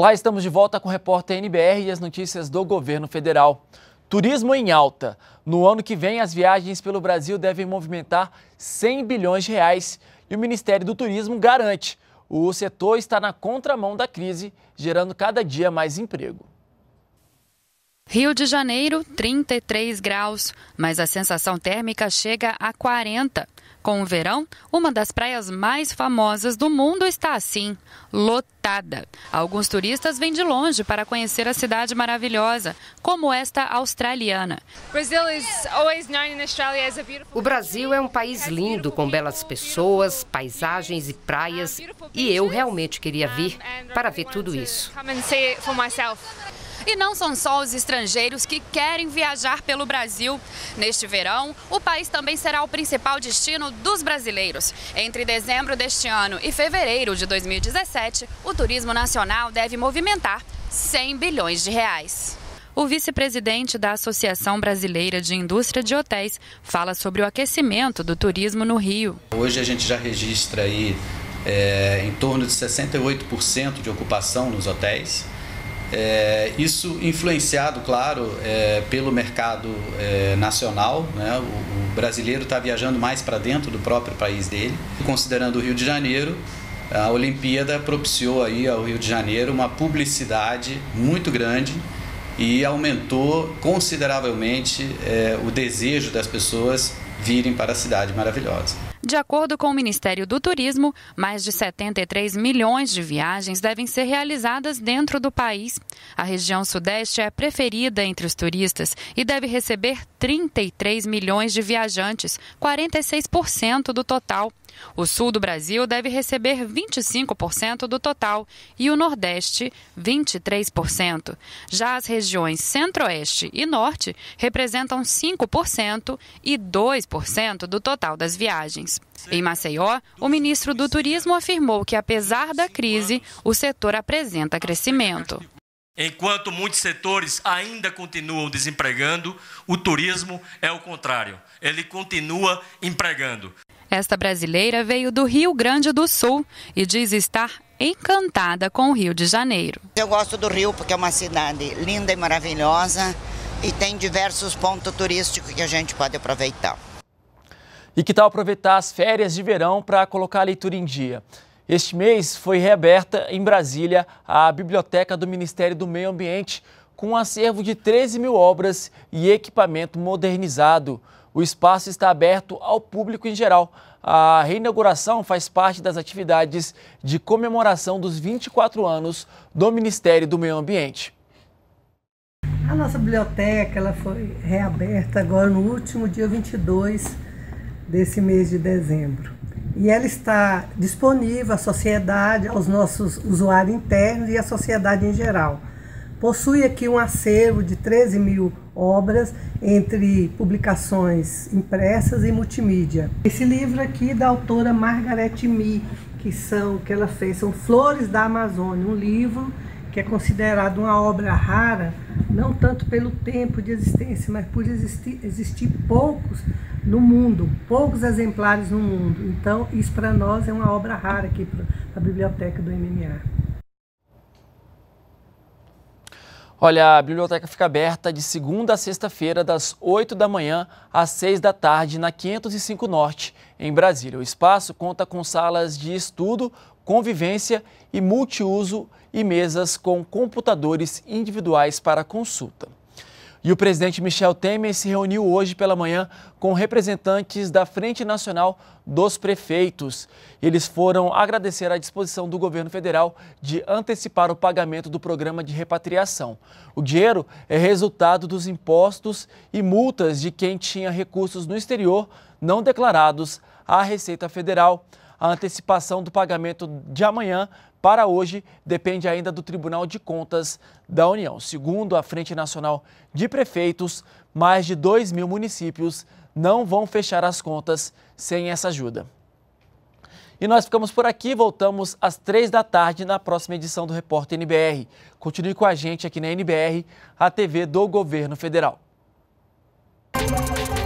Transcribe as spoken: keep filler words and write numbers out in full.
Olá, estamos de volta com o repórter N B R e as notícias do governo federal. Turismo em alta. No ano que vem, as viagens pelo Brasil devem movimentar cem bilhões de reais e o Ministério do Turismo garante: o setor está na contramão da crise, gerando cada dia mais emprego. Rio de Janeiro, trinta e três graus, mas a sensação térmica chega a quarenta. Com o verão, uma das praias mais famosas do mundo está assim, lotada. Alguns turistas vêm de longe para conhecer a cidade maravilhosa, como esta australiana. O Brasil é um país lindo, com belas pessoas, paisagens e praias, e eu realmente queria vir para ver tudo isso. E não são só os estrangeiros que querem viajar pelo Brasil. Neste verão, o país também será o principal destino dos brasileiros. Entre dezembro deste ano e fevereiro de dois mil e dezessete, o turismo nacional deve movimentar cem bilhões de reais. O vice-presidente da Associação Brasileira de Indústria de Hotéis fala sobre o aquecimento do turismo no Rio. Hoje a gente já registra aí é, em torno de sessenta e oito por cento de ocupação nos hotéis. É, isso influenciado, claro, é, pelo mercado é, nacional, né? O, o brasileiro está viajando mais para dentro do próprio país dele. Considerando o Rio de Janeiro, a Olimpíada propiciou aí ao Rio de Janeiro uma publicidade muito grande e aumentou consideravelmente é, o desejo das pessoas virem para a cidade maravilhosa. De acordo com o Ministério do Turismo, mais de setenta e três milhões de viagens devem ser realizadas dentro do país. A região sudeste é a preferida entre os turistas e deve receber trinta e três milhões de viajantes, quarenta e seis por cento do total. O sul do Brasil deve receber vinte e cinco por cento do total e o Nordeste, vinte e três por cento. Já as regiões Centro-Oeste e Norte representam cinco por cento e dois por cento do total das viagens. Em Maceió, o ministro do Turismo afirmou que, apesar da crise, o setor apresenta crescimento. Enquanto muitos setores ainda continuam desempregando, o turismo é o contrário. Ele continua empregando. Esta brasileira veio do Rio Grande do Sul e diz estar encantada com o Rio de Janeiro. Eu gosto do Rio porque é uma cidade linda e maravilhosa e tem diversos pontos turísticos que a gente pode aproveitar. E que tal aproveitar as férias de verão para colocar a leitura em dia? Este mês foi reaberta em Brasília a Biblioteca do Ministério do Meio Ambiente, com um acervo de treze mil obras e equipamento modernizado. O espaço está aberto ao público em geral. A reinauguração faz parte das atividades de comemoração dos vinte e quatro anos do Ministério do Meio Ambiente. A nossa biblioteca ela foi reaberta agora no último dia vinte e dois desse mês de dezembro. E ela está disponível à sociedade, aos nossos usuários internos e à sociedade em geral. Possui aqui um acervo de treze mil obras, entre publicações impressas e multimídia. Esse livro aqui da autora Margaret Mee, que, são, que ela fez, são Flores da Amazônia, um livro que é considerado uma obra rara, não tanto pelo tempo de existência, mas por existir, existir poucos no mundo, poucos exemplares no mundo. Então, isso para nós é uma obra rara aqui para a biblioteca do M M A. Olha, a biblioteca fica aberta de segunda a sexta-feira, das oito da manhã às seis da tarde, na quinhentos e cinco Norte, em Brasília. O espaço conta com salas de estudo, convivência e multiuso e mesas com computadores individuais para consulta. E o presidente Michel Temer se reuniu hoje pela manhã com representantes da Frente Nacional dos Prefeitos. Eles foram agradecer a disposição do governo federal de antecipar o pagamento do programa de repatriação. O dinheiro é resultado dos impostos e multas de quem tinha recursos no exterior não declarados à Receita Federal. A antecipação do pagamento de amanhã para hoje depende ainda do Tribunal de Contas da União. Segundo a Frente Nacional de Prefeitos, mais de dois mil municípios não vão fechar as contas sem essa ajuda. E nós ficamos por aqui, voltamos às três da tarde na próxima edição do Repórter N B R. Continue com a gente aqui na N B R, a T V do Governo Federal.